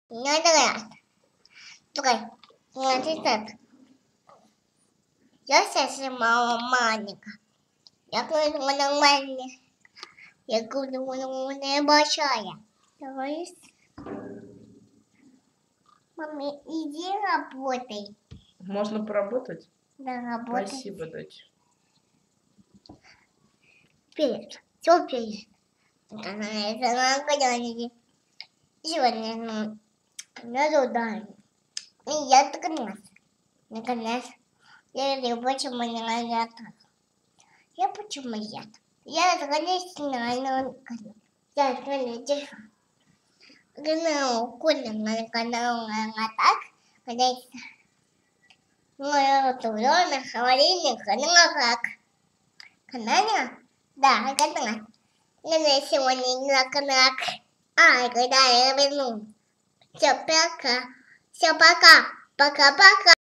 Нормально. Такой, значит так. Я совсем маленькая. Я говорю, нормально. Я говорю, она большая. Давай. Маме, иди работай. Можно поработать? Да, работай. Спасибо, дочь. Вперед. Все вперед. Сегодня на задание. И я наконец. Я говорю, почему не так? Я почему я? Я наконец я наконец. Канал Кулин на канал так. Конечно. Ну, тулёна, холодильник, как? Канал? Да, канал. Я сегодня на канал. Когда я верну. Все, пока. Все, пока. Пока-пока.